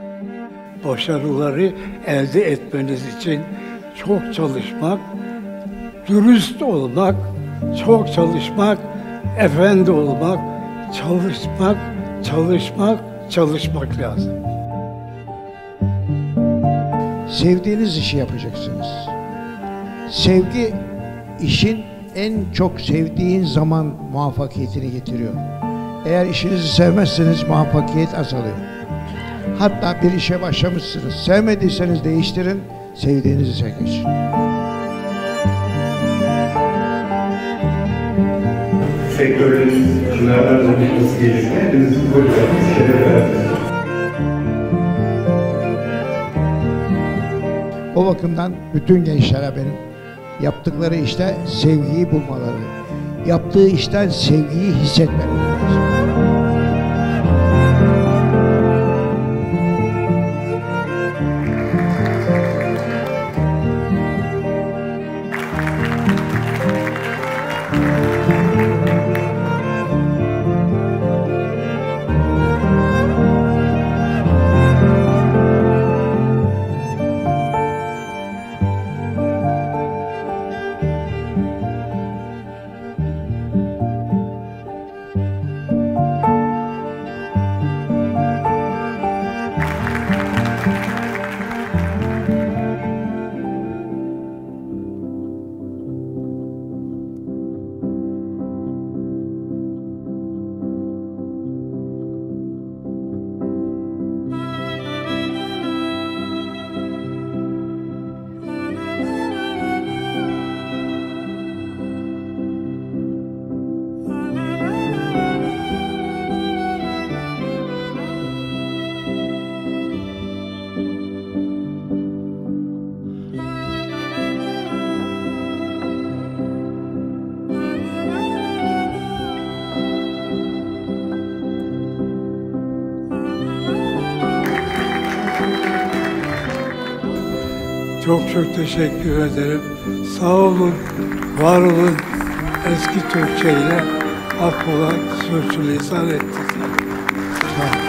Başarıları elde etmeniz için çok çalışmak, dürüst olmak, çok çalışmak, efendi olmak, çalışmak, çalışmak, çalışmak lazım. Sevdiğiniz işi yapacaksınız. Sevgi, işin en çok sevdiğin zaman muvaffakiyetini getiriyor. Eğer işinizi sevmezseniz muvaffakiyet azalıyor. Hatta bir işe başlamışsınız, sevmediyseniz değiştirin, sevdiğiniz işe geçin. Sektörün şunlardan oluşması gerektiğini hepiniz bu yüzden şeref verdiniz. O bakımdan bütün gençlere benim yaptıkları işte sevgiyi bulmaları, yaptığı işten sevgiyi hissetmeleri lazım. Çok çok teşekkür ederim. Sağ olun, var olun. Eski Türkçeyle affola sürçülisan ettik. Sağ olun.